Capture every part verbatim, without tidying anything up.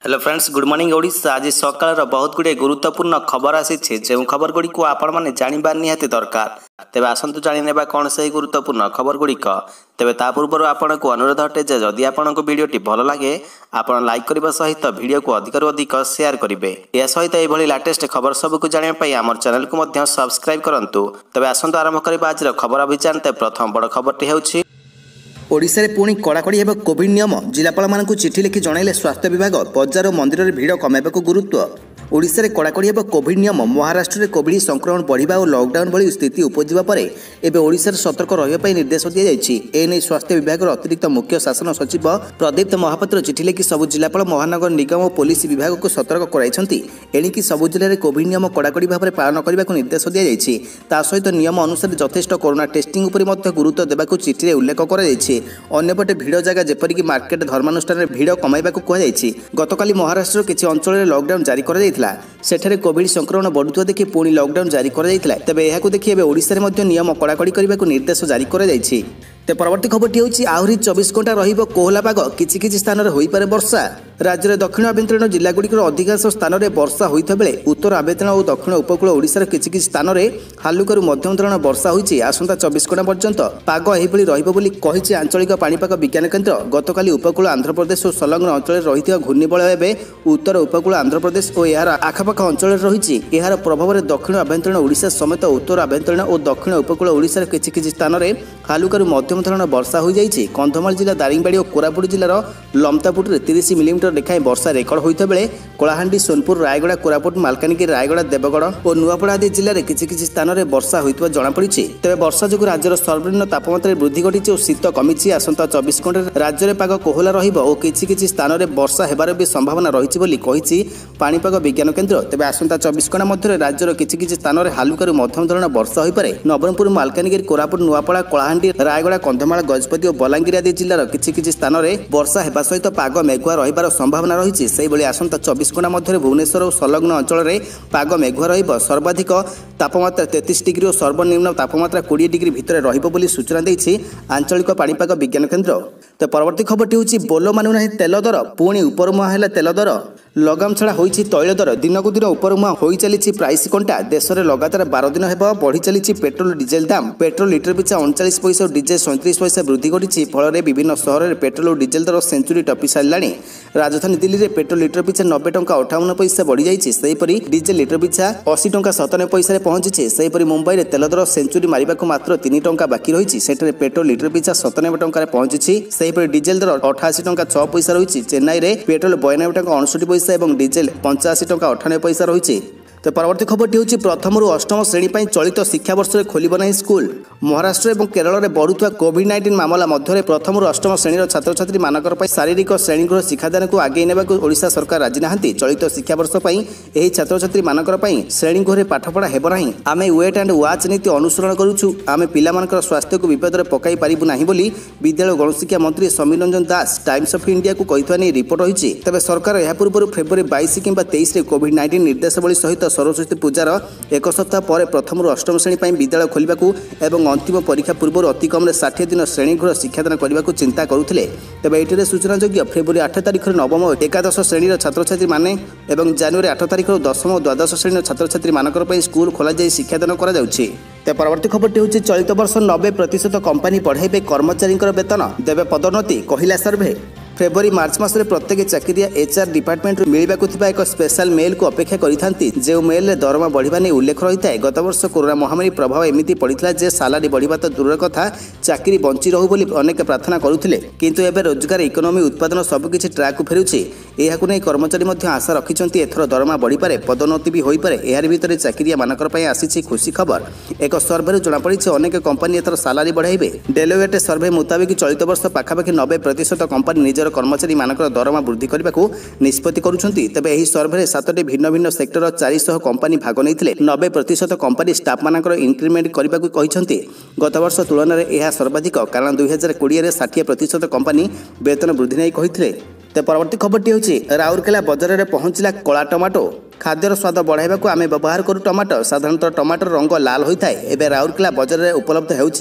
Hello friends, good morning Odisha. आज सकाळ बहुत गुड़े गुरुत्वपूर्ण खबर आसी जो खबर गुड़ी को आपण मैंने जानवा निहाती दरकार। तेज आसतु जाने कौन से गुरुत्वपूर्ण खबर गुड़िक। तेज ता पूर्व आपन को अनुरोध अटे जे जदि आपन को वीडियोटी भल लगे आपन लाइक करने सहित वीडियो को अधिक अधिक शेयर करेंगे। यह सहित यह लाटेस्ट खबर सबको जानापी आम चैनल को सब्सक्राइब करूँ। तेज आसतु आरंभ करवा आज खबर अभियान। प्रथम बड़ खबरटी होछि ओडिशा रे पुणी कड़ाकड़ी हेब कोविड नियम। जिलापाल मानकु चिठी लिखि जणाइले स्वास्थ्य विभाग। बजार और मंदिर में भिड़ कमाइबाकु गुरुत्व। ओडिशा रे कड़ाकड़ी हेब कोविड नियम। महाराष्ट्र में कोविड संक्रमण बढ़िबा और लॉकडाउन भली स्थिति उपजिबा परे एबे ओडिशा रे सतर्क रहिबा पई निर्देश दिया जायछि। एने स्वास्थ्य विभाग अतिरिक्त मुख्य शासन सचिव प्रदीप्त महापात्र चिठी लिखि सबु जिलापाल महानगर निगम और पुलिस विभाग को सतर्क कराइछन्ति। एणिकी सबु जिले में कोविड नियम कड़ाकड़ी भाव में पालन करने निर्देश दिया जायछि। ता सहित नियम अनुसार यथेष्ट कोरोना टेस्टिंग उपर मध्य गुरुत्व देबाकु चिठी रे उल्लेख कराଯାଇଛି। अन्यपटे भिड़ जगह जेपरिक मार्केट धर्मानुष्ठान भिड़ कमाइबाकु कुहाଯାଇଛି। गतकाली महाराष्ट्र किछि अंचल में लॉकडाउन जारी कराଯାଇଥିଲା। सेठरे कोविड संक्रमण बढ़ुवा देखि पुणी लॉकडाउन जारी कराଯାଇଥିଲା। तेबे एहाकु देखि एबे ओडिशा रे मध्य नियम कड़ाकड़ी करबाकु निर्देश जारी कराଯାଇଛି। ते परवर्ती खबरटी होछि आहुरी चौबीस घंटा रहिबो कोहला पाग। किछि किछि स्थान रे होई पारे वर्षा। राज्य में दक्षिण आभ्यंतरीण जिला गुड़िकर अधिकांश स्थान में वर्षा होता बेले उत्तर आभ्यंतरीण और दक्षिण उपकूल ओडिशार किछि किछि स्थान में हालुकारू मध्यम धरण वर्षा होइछि। आसंता चौबीस घंटा पर्यंत पाग एहिभଳି रहिबो बोली कहिछि आंचलिक पाणीपाग विज्ञान केन्द्र। गतकाली उपकूल आंध्र प्रदेश और संलग्न अंचल रहिथिबा घूर्णिबलय एबे उत्तर उपकूल आंध्र प्रदेश और यार आखपाख अंचल रहिछि। यार प्रभाव में दक्षिण आभ्यंतरीण ओडिशा समेत उत्तर आभ्यंतरीण और दक्षिण उपकूल ओडिशार किछि किछि स्थान में हालुकारू मध्यम धरण वर्षा हो जाइछि। कंधमाल जिला दारिंगबाड़ी और कोरापुट जिलार लमतापुट में तीस मिलीमीटर लेखाएं वर्षा रेकर्ड होता बेले कलाहांडी सोनपुर रायगड़ा कोरापुट मालकानगिरी रायगड़ा देवगढ़ और नुआपड़ा आदि जिले में किछि किछि स्थान में वर्षा होता जमापड़ी। तेज वर्षा जो राज्यर सर्वनिम्न तापमात्रा वृद्धि घटी और शीत कमी। आसंता चौबीस घंटे राज्य में पाग कोहला रहिबो और किछि किछि स्थान में वर्षा हेबार भी संभावना रही बोली कहिछि पाणीपाग विज्ञान केन्द्र। तेज आसंता चौबीस घंटा मध्य राज्यर किछि किछि स्थान में हालुकारू मध्यम धरण वर्षा हो पारे। नवरंगपुर मालकानगिरी कोरापुट नुआपड़ा कलाहांडी रायगड़ा कंधमाल गजपति और बलांगीर आदि जिलार किछि किछि स्थान में वर्षा हेबा सहित पाग मेघुआ रहिबार संभावना रही। सेहिभଳି आसंता चौबीस घंटा मध्य भुवनेश्वर और संलग्न अंचल में पाग मेघुआ रहिबो। सर्वाधिक तापमात्रा तैंतीस डिग्री और सर्वनिम्न तापमात्रा बीस डिग्री भितर रहिबो बोली सूचना देइछि आंचलिक पाणीपाग विज्ञान केन्द्र। तो परवर्ती खबरटी होछि बोलो मानु नाही तेल दर। पुणी उपरमुहा हैला तेल दर। लगाम छड़ा होइछि तैल दर। दिनकु दिन उपरमुहा होई चलिछि प्राइस कंटा। देश में लगातार बारह दिन हेबा बढ़ी चलिछि पेट्रोल डीजेल दाम। पेट्रोल लिटर पिछा उनचास पैसा और डीजेल सैंतीस पैसा वृद्धि घटी। फल विभिन्न सहर में पेट्रोल और डीजेल दर सेंचुरी टपी सारिलाणी। राजधानी दिल्ली में पेट्रोल लिटर पिछा नब्बे टंका अठावन पैसा बढ़ी जाइछि। सेहिपरि डीजेल लिटर पिछा अस्सी टंका सतानवे पैसा रे पहुंची। सेहिपरि मुंबई में तेल दर सेंचुरी मारिबाकु मात्र तीन टंका बाकी रही। सेठरे पेट्रोल लिटर पिछा सतानवे टंका पहुंची। सेहिपरि डीजेल दर अठाशी टंका छह पैसा रही। चेन्नई में पेट्रोल बयानबे टंका अड़सठ पैसा और डीजेल पंचाशी टंका अठानवे पैसा रही। तो परवर्ती खबरटी होछि प्रथम रु अष्टम श्रेणी पर चलित शिक्षा वर्ष में खोलिब नहीं स्कूल। महाराष्ट्र और केरल में बढ़ुवा कोविड नाइंटीन मामला मध्य प्रथम रु अष्टम श्रेणी छात्र छात्री मानकर शारीरिक श्रेणीगृह शिक्षादान को आगे नेबाकु ओडिशा सरकार राजी नाहांती। चलित शिक्षा वर्ष पर यह छात्र छात्री मानकर श्रेणीगृह पाठपढ़ा हेब नाही। आमे वेट एंड वाच नीति अनुसरण करूछु। आमे पिलामानकर स्वास्थ्य को विपद में पकाई पारिबु नाही बोली विद्यालय गणशिक्षा मंत्री Samir Ranjan Das Times of India को कहिथवा नै रिपोर्ट रही। तेज सरकार यह पूर्व फेब्रुआरी बाईस कि तेईस कोविड नाइंटीन निर्देशावली सहित सरस्वती पूजार एक सप्ताह पर प्रथम रु अष्टम श्रेणी पर विद्यालय खोलिबाकू एवं अंतिम परीक्षा पूर्व अति कम षाठी दिन श्रेणीगृह शिक्षादान करने को चिंता करुथिले। तेबे एटिरे सूचनायोग्य फेब्रुआरी आठ तारिख नवम और एकादश श्रेणी छात्र छात्री माने एवं जनवरी आठ तारिख दशम और द्वादश श्रेणी छात्र छात्री मानकर पई स्कूल खोला जाय शिक्षादान करा जाउछि। ते परवर्ती खबरटी होछि चलित वर्ष नब्बे प्रतिशत कंपनी बढ़ाइबे कर्मचारी वेतन देवे पदोन्नति कहिला सर्वे। फेब्रुआरी मार्च मास प्रत्येक चाकरिया एचआर डिपार्टमेंट मिलवाक एक स्पेशल मेल को अपेक्षा करिथांती। जो मेल दरमा बढ़िबा नै उल्लेख रही है। गत वर्ष कोरोना महामारी प्रभाव एमिति पड़िथिला जे सालारी बढ़िबा तो दूर कथा चाकरी बंची रहू बोली अनेक प्रार्थना करुथिले। किंतु एबे रोजगार इकोनॉमी उत्पादन सबकिछि ट्रैक को फेरुछि। एहाकु नै कर्मचारी मध्ये आशा रखिछन्ती एथर दरमा बढ़ी पारे पदोन्नति भी होई पारे। एहार भितरे चाकरिया मानकर पई आसीछि खुशी खबर। एक सर्वे जना पड़िछि अनेक कंपनी एथर सालारी बढ़ाइबे। डेलोवेट सर्वे मुताबिक चलित वर्ष पाखापाखि नब्बे प्रतिशत कंपनी निजर कर्मचारी मानकर दरमा वृद्धि करने को निष्पत्ति करुछन्ति। तेबे एही सर्वे सातटी भिन्न भिन्न सेक्टर चार सौ कंपनी भाग नैथिले। नब्बे प्रतिशत कंपनी स्टाफ मानकर इंक्रीमेंट करने को कहिछन्ति। गत वर्ष तुलन में यह सर्वाधिक कारण दुई हजार कोड़े में षाठी प्रतिशत कंपनी वेतन वृद्धि नहीं कही। तो परवर्ती खबरटी होछि राउरकेला बजार में पहुंचला कला टमाटो। खाद्यर स्वाद बढ़ाइबाकु आमे व्यवहार करू टमाटो। साधारणतः टमाटर रंग लाल होता है। एवं राउरकेला बजार में उपलब्ध होछि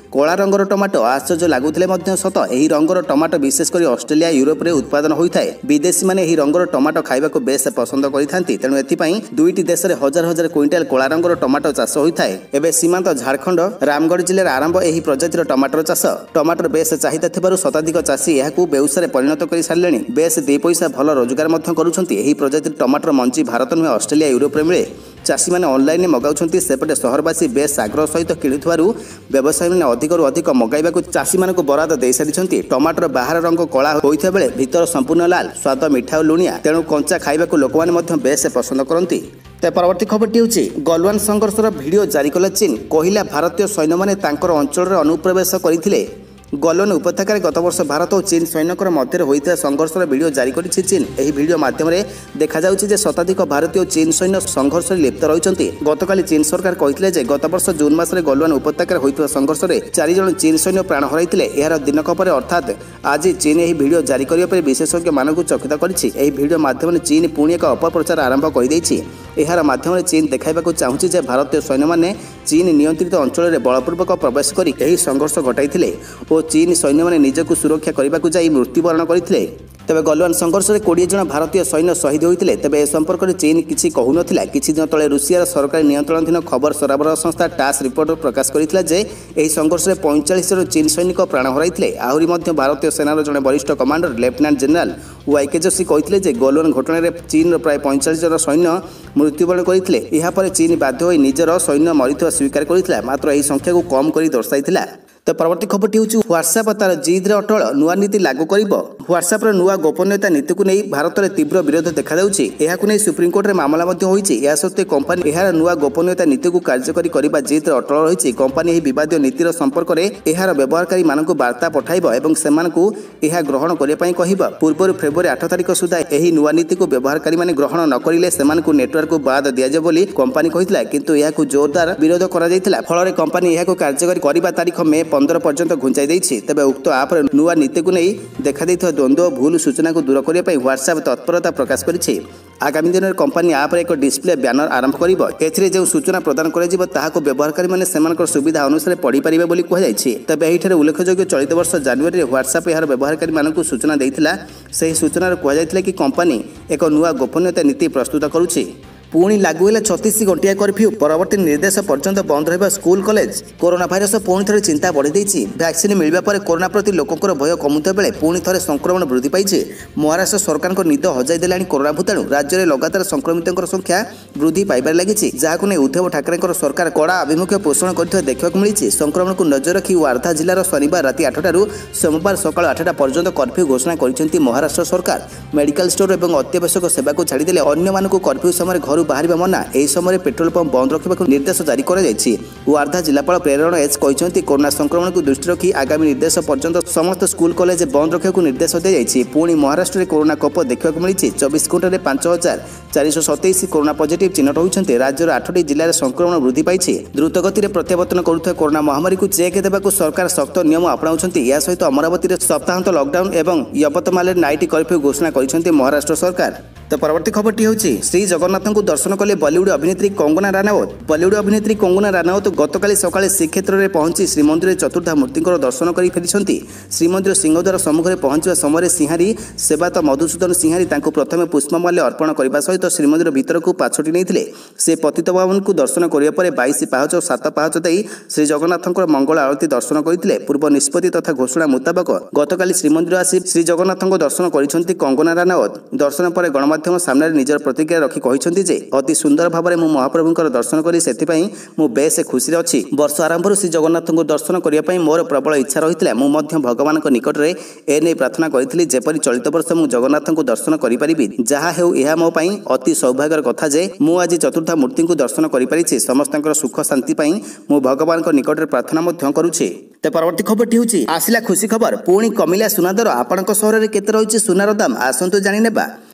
କଳା ରଙ୍ଗର ଟମାଟୋ ଆଶ୍ଚର୍ଯ୍ୟ ଲାଗୁଥିଲେ ମଧ୍ୟ ସତ ଏହି ରଙ୍ଗର ଟମାଟୋ ବିଶେଷ କରି ଅଷ୍ଟ୍ରେଲିଆ ୟୁରୋପରେ ଉତ୍ପାଦନ ହୋଇଥାଏ। ବିଦେଶୀମାନେ ଏହି ରଙ୍ଗର ଟମାଟୋ ଖାଇବାକୁ ବେଶ ପସନ୍ଦ କରିଥାନ୍ତି। ତେଣୁ ଏଥିପାଇଁ ଦୁଇଟି ଦେଶରେ ହଜାର ହଜାର କୁଇଣ୍ଟାଲ କଳା ରଙ୍ଗର ଟମାଟୋ ଚାଷ ହୋଇଥାଏ। ଏବେ ସୀମାନ୍ତ ଝାଡ଼ଖଣ୍ଡ ରାମଗଡ଼ ଜିଲ୍ଲାରେ ଆରମ୍ଭ ଏହି ପ୍ରଜାତିର ଟମାଟୋର ଚାଷ। ଟମାଟୋର ବେଶ ଚାହିଦା ଥିବାରୁ ଶତାଧିକ ଚାଷୀ ଏହାକୁ ବେଉସାରେ ପରିଣତ କରି ସାରିଲେଣି। ବେଶ ଦୁଇ ପଇସା ଭଲ ରୋଜଗାର ମଧ୍ୟ କରୁଛନ୍ତି। ଏହି ପ୍ରଜାତିର ଟମାଟୋର ମଞ୍ଜି ଭାରତ ନୁହେଁ ଅଷ୍ଟ୍ରେଲିଆ ୟୁରୋପରେ ମିଳେ। ଚାଷୀମାନେ ଅନଲାଇନରେ ମଗାଉଛନ୍ତି। ସେପଟେ ସହରବାସୀ ବେଶ ଆଗ୍ରହ ସହିତ କିଣୁଥିବାରୁ ବ୍ୟବସାୟୀମାନେ ଅଧିକରୁ ଅଧିକ ମଗାଇବାକୁ ଚାଷୀମାନଙ୍କୁ ବରାଦ ଦେଇସାରିଛନ୍ତି। ଟମାଟୋର ବାହାର ରଙ୍ଗ କଳା ହୋଇଥିବା ବେଳେ ଭିତର ସମ୍ପୂର୍ଣ୍ଣ ଲାଲ, ସ୍ୱାଦ ମିଠା ଓ ଲୁଣିଆ। ତେଣୁ କଞ୍ଚା ଖାଇବାକୁ ଲୋକମାନେ ମଧ୍ୟ ବେଶ ପସନ୍ଦ କରନ୍ତି। ତେବେ ପରବର୍ତ୍ତୀ ଖବରଟି ହେଉଛି ଗଲୱାନ ସଂଘର୍ଷର ଭିଡ଼ିଓ ଜାରି କଲା ଚୀନ। କହିଲା ଭାରତୀୟ ସୈନ୍ୟମାନେ ତାଙ୍କର ଅଞ୍ଚଳରେ ଅନୁପ୍ରବେଶ କରିଥିଲେ। ଗଲୱାନ ଉପତ୍ୟକାରେ ଗତବର୍ଷ ଭାରତ ଓ ଚୀନ ସୈନ୍ୟଙ୍କର ମଧ୍ୟରେ ହୋଇଥିବା ସଂଘର୍ଷର ଭିଡ଼ିଓ ଜାରି କରିଛି ଚୀନ। ଏହି ଭିଡ଼ିଓ ମାଧ୍ୟମରେ ଦେଖାଯାଉଛି ଯେ ଶତାଧିକ ଭାରତୀୟ ଓ ଚୀନ ସୈନ୍ୟ ସଂଘର୍ଷରେ ଲିପ୍ତ ରହିଛନ୍ତି। ଗତକାଲି ଚୀନ ସରକାର କହିଥିଲେ ଯେ ଗତବର୍ଷ ଜୁନ୍ ମାସରେ ଗଲୱାନ ଉପତ୍ୟକାରେ ହୋଇଥିବା ସଂଘର୍ଷରେ ଚାରି ଜଣ ଚୀନ ସୈନ୍ୟ ପ୍ରାଣ ହରାଇଥିଲେ। ଏହାର ଦିନକ ପରେ ଅର୍ଥାତ୍ ଆଜି ଚୀନ ଏହି ଭିଡ଼ିଓ ଜାରି କରିବା ପରେ ବିଶେଷଜ୍ଞମାନଙ୍କୁ ଚକିତ କରିଛି। ଏହି ଭିଡ଼ିଓ ମାଧ୍ୟମରେ ଚୀନ ପୁଣି ଏକ ଅପପ୍ରଚାର ଆରମ୍ଭ କରିଦେଇଛି। ଏହାର ମାଧ୍ୟମରେ ଚୀନ ଦେଖାଇବାକୁ ଚାହୁଁଛି ଯେ ଭାରତୀୟ ସୈନ୍ୟମାନେ ଚୀନ ନିୟନ୍ତ୍ରିତ ଅଞ୍ଚଳରେ ବଳପୂର୍ବକ ପ୍ରବେଶ କରି ଏହି ସଂଘର୍ଷ ଘଟାଇଥିଲେ ଓ ଚୀନ ସୈନ୍ୟମାନେ ନିଜକୁ ସୁରକ୍ଷା କରିବାକୁ ଯାଇ ମୃତ୍ୟୁବରଣ କରିଥିଲେ। ତେବେ ଗଲୱାନ ସଂଘର୍ଷରେ କୋଡ଼ିଏ ଜଣ ଭାରତୀୟ ସୈନ୍ୟ ଶହୀଦ ହୋଇଥିଲେ। ତେବେ ଏ ସମ୍ପର୍କରେ ଚୀନ କିଛି କହୁନଥିଲା। କିଛି ଦିନ ତଳେ ରୁଷିଆର ସରକାରୀ ନିୟନ୍ତ୍ରଣାଧୀନ ଖବର ସରବରାହ ସଂସ୍ଥା ଟାସ୍ ରିପୋର୍ଟ ପ୍ରକାଶ କରିଥିଲା ଯେ ଏହି ସଂଘର୍ଷରେ ପଇଁଚାଳିଶ ଜଣ ଚୀନ ସୈନିକ ପ୍ରାଣ ହରାଇଥିଲେ। ଆହୁରି ମଧ୍ୟ ଭାରତୀୟ ସେନାର ଜଣେ ବରିଷ୍ଠ commander lieutenant general Y K Joshi କହିଥିଲେ ଯେ ଗଲୱାନ ଘଟଣାରେ ଚୀନର ପ୍ରାୟ ପଇଁଚାଳିଶ ଜଣ ସୈନ୍ୟ ମୃତ୍ୟୁବରଣ କରିଥିଲେ। ଏହାପରେ ଚୀନ ବାଧ୍ୟ ହୋଇ ନିଜର ସୈନ୍ୟ ମରିଥିବା ସ୍ୱୀକାର କରିଥିଲା, ମାତ୍ର ଏହି ସଂଖ୍ୟାକୁ କମ୍ କରି ଦର୍ଶାଇଥିଲା। ତ ପରବର୍ତ୍ତୀ ଖବରଟି ହେଉଛି ହ୍ୱାଟ୍ସଆପ୍ ତାର ଜିଦ୍ରେ ଅଟଳ ନୂଆ ନୀତି ଲାଗୁ କରିବ। ହ୍ୱାଟ୍ସଆପ୍ର ନୂଆ ଗୋପନୀୟତା ନୀତିକୁ ନେଇ ଭାରତରେ ତୀବ୍ର ବିରୋଧ ଦେଖାଯାଉଛି। ଏହାକୁ ନେଇ ସୁପ୍ରିମକୋର୍ଟରେ ମାମଲା ମଧ୍ୟ ହୋଇଛି। ଏହା ସତ୍ତ୍ୱେ କମ୍ପାନୀ ଏହାର ନୂଆ ଗୋପନୀୟତା ନୀତିକୁ କାର୍ଯ୍ୟକାରୀ କରିବା ଜିଦ୍ରେ ଅଟଳ ରହିଛି। କମ୍ପାନୀ ଏହି ବିବାଦୀୟ ନୀତିର ସମ୍ପର୍କରେ ଏହାର ବ୍ୟବହାରକାରୀମାନଙ୍କୁ ବାର୍ତ୍ତା ପଠାଇବ ଏବଂ ସେମାନଙ୍କୁ ଏହା ଗ୍ରହଣ କରିବା ପାଇଁ କହିବ। ପୂର୍ବରୁ ଫେବୃଆରୀ ଆଠ ତାରିଖ ସୁଦ୍ଧା ଏହି ନୂଆ ନୀତିକୁ ବ୍ୟବହାରକାରୀମାନେ ଗ୍ରହଣ ନ କରିଲେ ସେମାନଙ୍କୁ ନେଟୱାର୍କକୁ ବାଦ ଦିଆଯିବ ବୋଲି କମ୍ପାନୀ କହିଥିଲା, କିନ୍ତୁ ଏହାକୁ ଜୋରଦାର ବିରୋଧ କରାଯାଇଥିଲା। ଫଳରେ କମ୍ପାନୀ ଏହାକୁ କାର୍ଯ୍ୟକାରୀ କରିବା ତାରିଖ ମେ ପନ୍ଦର ପର୍ଯ୍ୟନ୍ତ ଘୁଞ୍ଚାଇ ଦେଇଛି। ତେବେ ଉକ୍ତ ଆପ୍ର ନୂଆ ନୀତିକୁ ନେଇ ଦେଖାଦେଇଥିବା ଦ୍ୱନ୍ଦ୍ୱ ଓ ଭୁଲ ସୂଚନାକୁ ଦୂର କରିବା ପାଇଁ ହ୍ୱାଟ୍ସଆପ୍ ତତ୍ପରତା ପ୍ରକାଶ କରିଛି। ଆଗାମୀ ଦିନରେ କମ୍ପାନୀ ଆପ୍ରେ ଏକ ଡିସପ୍ଲେ ବ୍ୟାନର ଆରମ୍ଭ କରିବ। ଏଥିରେ ଯେଉଁ ସୂଚନା ପ୍ରଦାନ କରାଯିବ ତାହାକୁ ବ୍ୟବହାରକାରୀମାନେ ସେମାନଙ୍କର ସୁବିଧା ଅନୁସାରେ ପଢ଼ିପାରିବେ ବୋଲି କୁହାଯାଇଛି। ତେବେ ଏହିଠାରେ ଉଲ୍ଲେଖଯୋଗ୍ୟ ଚଳିତ ବର୍ଷ ଜାନୁଆରୀରେ ହ୍ୱାଟ୍ସଆପ୍ ଏହାର ବ୍ୟବହାରକାରୀମାନଙ୍କୁ ସୂଚନା ଦେଇଥିଲା। ସେହି ସୂଚନାରେ କୁହାଯାଇଥିଲା କି କମ୍ପାନୀ ଏକ ନୂଆ ଗୋପନୀୟତା ନୀତି ପ୍ରସ୍ତୁତ କରୁଛି। ପୁଣି ଲାଗୁ ହେଲା ଛତିଶ ଘଣ୍ଟିଆ କର୍ଫ୍ୟୁ। ପରବର୍ତ୍ତୀ ନିର୍ଦ୍ଦେଶ ପର୍ଯ୍ୟନ୍ତ ବନ୍ଦ ରହିବ ସ୍କୁଲ କଲେଜ। କରୋନା ଭାଇରସ ପୁଣି ଥରେ ଚିନ୍ତା ବଢ଼ିଦେଇଛି। ଭ୍ୟାକ୍ସିନ୍ ମିଳିବା ପରେ କରୋନା ପ୍ରତି ଲୋକଙ୍କର ଭୟ କମୁଥିବା ବେଳେ ପୁଣି ଥରେ ସଂକ୍ରମଣ ବୃଦ୍ଧି ପାଇଛି। ମହାରାଷ୍ଟ୍ର ସରକାରଙ୍କ ନିଦ ହଜାଇ ଦେଲାଣି କରୋନା ଭୂତାଣୁ। ରାଜ୍ୟରେ ଲଗାତାର ସଂକ୍ରମିତଙ୍କର ସଂଖ୍ୟା ବୃଦ୍ଧି ପାଇବାରେ ଲାଗିଛି, ଯାହାକୁ ନେଇ ଉଦ୍ଧବ ଠାକରେଙ୍କର ସରକାର କଡ଼ା ଆଭିମୁଖ୍ୟ ପୋଷଣ କରିଥିବା ଦେଖିବାକୁ ମିଳିଛି। ସଂକ୍ରମଣକୁ ନଜର ରଖି ୱାର୍ଧା ଜିଲ୍ଲାର ଶନିବାର ରାତି ଆଠଟାରୁ ସୋମବାର ସକାଳ ଆଠଟା ପର୍ଯ୍ୟନ୍ତ କର୍ଫ୍ୟୁ ଘୋଷଣା କରିଛନ୍ତି ମହାରାଷ୍ଟ୍ର ସରକାର। ମେଡିକାଲ ଷ୍ଟୋର ଏବଂ ଅତ୍ୟାବଶ୍ୟକ ସେବାକୁ ଛାଡ଼ିଦେଲେ ଅନ୍ୟମାନଙ୍କୁ କର୍ଫ୍ୟୁ ସମୟରେ ଘରୁ ବାହାରିବା ମନା। ଏହି ସମୟରେ ପେଟ୍ରୋଲ ପମ୍ପ ବନ୍ଦ ରଖିବାକୁ ନିର୍ଦ୍ଦେଶ ଜାରି କରାଯାଇଛି। ୱାର୍ଧା ଜିଲ୍ଲାପାଳ ପ୍ରେରଣ ଏଚ୍ କହିଛନ୍ତି କରୋନା ସଂକ୍ରମଣକୁ ଦୃଷ୍ଟିରେ ରଖି ଆଗାମୀ ନିର୍ଦ୍ଦେଶ ପର୍ଯ୍ୟନ୍ତ ସମସ୍ତ ସ୍କୁଲ କଲେଜ ବନ୍ଦ ରଖିବାକୁ ନିର୍ଦ୍ଦେଶ ଦିଆଯାଇଛି। ପୁଣି ମହାରାଷ୍ଟ୍ରରେ କରୋନା କୋପ ଦେଖିବାକୁ ମିଳିଛି। ଚବିଶ ଘଣ୍ଟାରେ ପାଞ୍ଚ ହଜାର ଚାରିଶହ ସତେଇଶ କରୋନା ପଜିଟିଭ୍ ଚିହ୍ନଟ ହୋଇଛନ୍ତି। ରାଜ୍ୟର ଆଠଟି ଜିଲ୍ଲାରେ ସଂକ୍ରମଣ ବୃଦ୍ଧି ପାଇଛି। ଦ୍ରୁତଗତିରେ ପ୍ରତ୍ୟାବର୍ତ୍ତନ କରୁଥିବା କରୋନା ମହାମାରୀକୁ ଚେକ୍ ଦେବାକୁ ସରକାର ଶକ୍ତ ନିୟମ ଆପଣାଉଛନ୍ତି। ଏହା ସହିତ ଅମରାବତୀରେ ସପ୍ତାହାନ୍ତ ଲକଡାଉନ୍ ଏବଂ ୟବତମାଲରେ ନାଇଟ୍ କର୍ଫ୍ୟୁ ଘୋଷଣା କରିଛନ୍ତି ମହାରାଷ୍ଟ୍ର ସରକାର। ତ ପରବର୍ତ୍ତୀ ଖବରଟି ହେଉଛି ଶ୍ରୀ ଜଗନ୍ନାଥଙ୍କୁ ଦର୍ଶନ କଲେ ବଲିଉଡ୍ ଅଭିନେତ୍ରୀ କଙ୍ଗନା ରାନାୱତ। ବଲିଉଡ୍ ଅଭିନେତ୍ରୀ କଙ୍ଗନା ରାନାୱତ ଗତକାଲି ସକାଳେ ଶ୍ରୀକ୍ଷେତ୍ରରେ ପହଞ୍ଚି ଶ୍ରୀମନ୍ଦିରରେ ଚତୁର୍ଦ୍ଧା ମୂର୍ତ୍ତିଙ୍କର ଦର୍ଶନ କରି ଫେରିଛନ୍ତି। ଶ୍ରୀମନ୍ଦିର ସିଂହଦ୍ୱାର ସମ୍ମୁଖରେ ପହଞ୍ଚିବା ସମୟରେ ସିଂହାରୀ ସେବାତ ମଧୁସୂଦନ ସିଂହାରୀ ତାଙ୍କୁ ପ୍ରଥମେ ପୁଷ୍ପମାଲ୍ୟ ଅର୍ପଣ କରିବା ସହିତ ଶ୍ରୀମନ୍ଦିର ଭିତରକୁ ପାଛୋଟି ନେଇଥିଲେ। ସେ ପତିତପାବନଙ୍କୁ ଦର୍ଶନ କରିବା ପରେ ବାଇଶ ପାହାଚ ଓ ସାତ ପାହାଚ ଦେଇ ଶ୍ରୀ ଜଗନ୍ନାଥଙ୍କର ମଙ୍ଗଳ ଆଳତୀ ଦର୍ଶନ କରିଥିଲେ। ପୂର୍ବ ନିଷ୍ପତ୍ତି ତଥା ଘୋଷଣା ମୁତାବକ ଗତକାଲି ଶ୍ରୀମନ୍ଦିର ଆସି ଶ୍ରୀ ଜଗନ୍ନାଥଙ୍କ ଦର୍ଶନ କରିଛନ୍ତି କଙ୍ଗନା ରାନାୱତ। ଦର୍ଶନ ପରେ ଗଣମାଧ୍ୟମ ସାମ୍ନାରେ ନିଜର ପ୍ରତିକ୍ରିୟା ରଖି କହିଛନ୍ତି ଯେ ଅତି ସୁନ୍ଦର ଭାବରେ ମୁଁ ମହାପ୍ରଭୁଙ୍କର ଦର୍ଶନ କରି ସେଥିପାଇଁ ମୁଁ ବେଶ ଖୁସିରେ ଅଛି। ବର୍ଷ ଆରମ୍ଭରୁ ଶ୍ରୀ ଜଗନ୍ନାଥଙ୍କୁ ଦର୍ଶନ କରିବା ପାଇଁ ମୋର ପ୍ରବଳ ଇଚ୍ଛା ରହିଥିଲା। ମୁଁ ମଧ୍ୟ ଭଗବାନଙ୍କ ନିକଟରେ ଏ ନେଇ ପ୍ରାର୍ଥନା କରିଥିଲି ଯେପରି ଚଳିତ ବର୍ଷ ମୁଁ ଜଗନ୍ନାଥଙ୍କୁ ଦର୍ଶନ କରିପାରିବି। ଯାହା ହେଉ ଏହା ମୋ ପାଇଁ ଅତି ସୌଭାଗ୍ୟର କଥା ଯେ ମୁଁ ଆଜି ଚତୁର୍ଦ୍ଧା ମୂର୍ତ୍ତିଙ୍କୁ ଦର୍ଶନ କରିପାରିଛି। ସମସ୍ତଙ୍କର ସୁଖ ଶାନ୍ତି ପାଇଁ ମୁଁ ଭଗବାନଙ୍କ ନିକଟରେ ପ୍ରାର୍ଥନା ମଧ୍ୟ କରୁଛି। ତ ପରବର୍ତ୍ତୀ ଖବରଟି ହେଉଛି ଆସିଲା ଖୁସି ଖବର। ପୁଣି କମିଲା ସୁନା ଦର। ଆପଣଙ୍କ ସହରରେ କେତେ ରହିଛି ସୁନାର ଦାମ ଆସନ୍ତୁ ଜାଣିନେବା।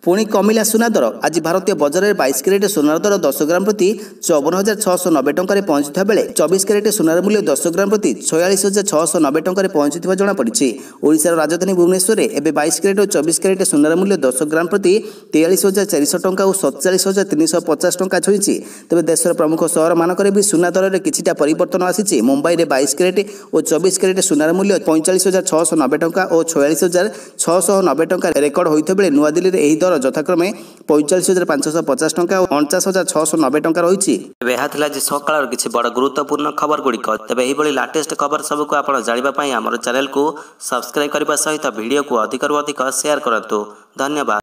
पुणी कमिला सुना दर आज भारतीय बजार में बाईस क्यारेट सुनार दर दस ग्राम प्रति चौवन हजार छःश नबे टकर पहुंचुता बेले चौबीस क्यारेट सुनार मूल्य दस ग्राम प्रति छयालीस हजार छःश नबे टकर पहुंचुता जमापड़ी। ओडिशार राजधानी भुवनेश्वर में एवं बाईस क्यारेट और चौबीस क्यारेट सुनार मूल्य दस ग्राम प्रति तेयालीस हजार चारिश टंका और सतचाश हजार तीन सौ पचास टंका छुई। तेज देशर प्रमुख सहर मानक भी सुना दर में किछिटा परिवर्तन आसी। मुंबई में बाईस क्यारेट और चौबीस क्यारेट सुनार मूल्य पैंतालीस हजार छःश नबे टंका और छयालीस हजार छःश नबे टंका रेकर्ड होता बेले नुआदिल्ली में यह दर यथाक्रमे पैंतालीस हजार पांचश पचास टंका और अणचाश हजार छःश नबे टंका रही। यह सकाल किसी बड़ गुरुत्वपूर्ण खबर गुड़िक तेज यह लाटेस्ट खबर सबको आप जानापी आम चैनल को सब्सक्राइब करने सहित वीडियो को अधिक अधिक शेयर करूँ। धन्यवाद।